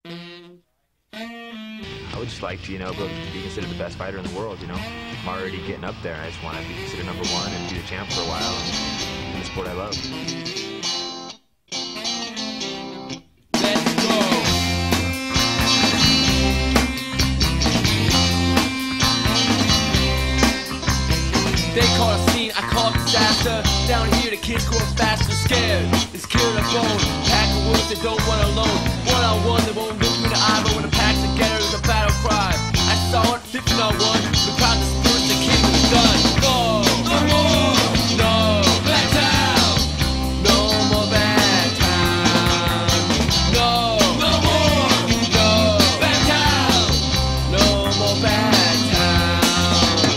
I would just like to, be considered the best fighter in the world, I'm already getting up there. I just want to be considered number one and be the champ for a while in the sport I love. They call it a scene, I call it disaster. Down here the kids growing faster, scared. It's killing a bone, pack of wolves that don't run alone. One on one, they won't look me in the eye, but when the pack's together, it's a battle cry. I saw it, 50 on one, the crowd dispersed, the king was done. Go! No more! No! Back down! No more bad time. No! No more! No! Back down! No more bad time.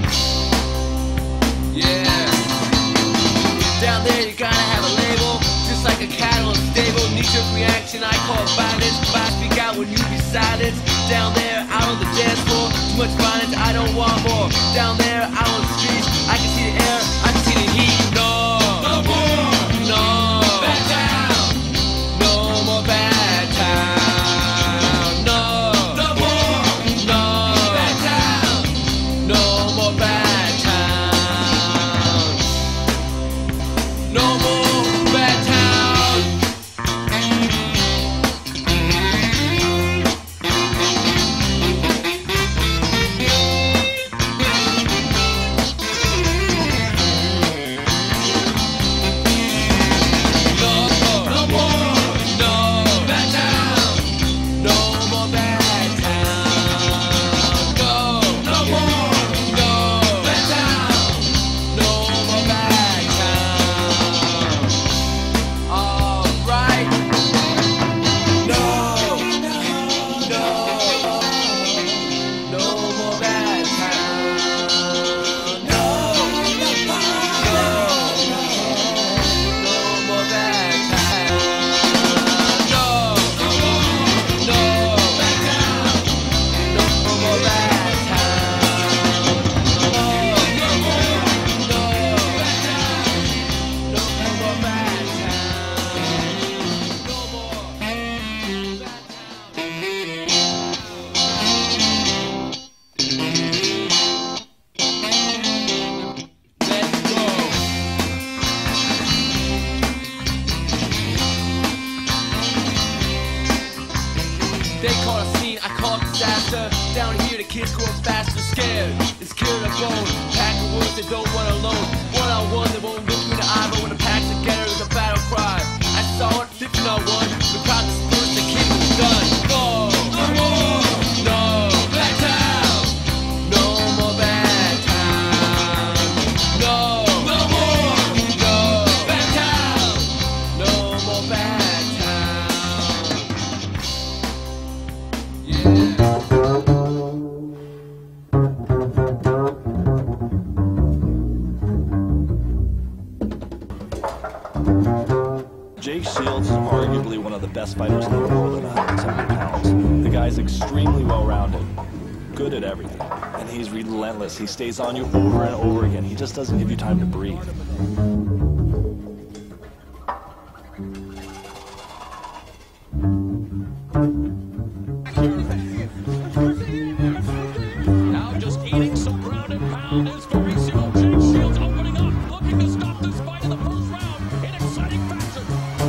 Yeah. Down there you gotta have a label, just like a cattle in a stable. Knee-jerk reaction, I call it violence. If I speak out when you be silent. Down there, out on the dance floor, too much violence, I don't want more. Down there, out on the streets, I can see the air, I can see the heat. No, no more, no, back down, no more bad time. No, no more, no, back down, no more bad time. No more bad time. They call it a scene, I call it disaster. Down here the kids growing faster, scared. It's killing a bone, pack of wolves that don't run alone. One on one, they won't look me in the eye, but when the pack's together, it's a battle cry. I saw it, 50 on one, the crowd dispersed, the king was done. Go! No more! No! Back down! No more bad time. No! No more! No! Back down! No more bad time. Yeah. Jake Shields is arguably one of the best fighters in the world at 170 pounds. The guy's extremely well-rounded, good at everything, and he's relentless. He stays on you over and over again. He just doesn't give you time to breathe. Now just eating some ground and pound is Mauricio Jake Shields opening up, looking to stop this fight in the first round in exciting fashion.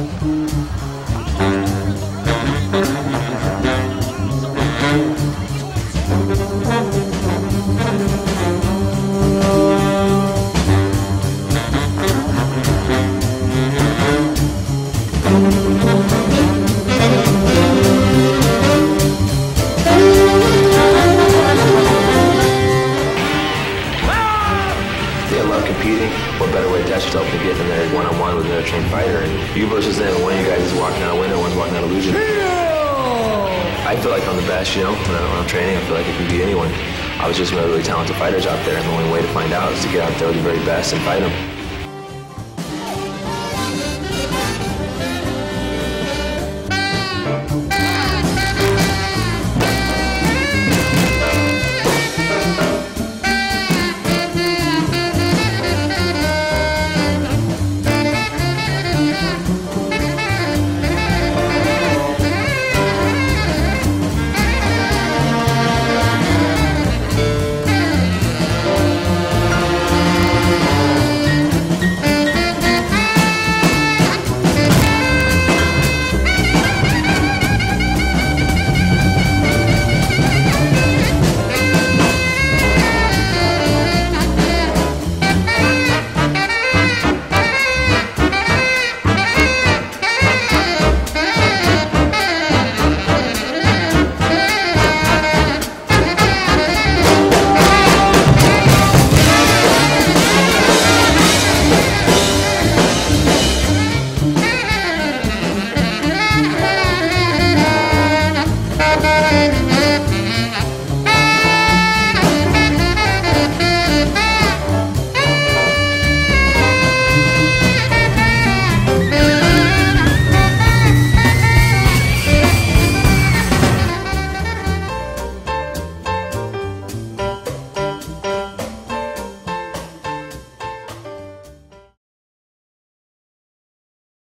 Competing, what better way to test yourself than getting in there one-on-one with another trained fighter, and you versus them, one of you guys is walking out a winner, one's walking out a loser. I feel like I'm the best, when I'm training, I feel like I can beat anyone. I was just really talented fighters out there, and the only way to find out is to get out there with the very best and fight them.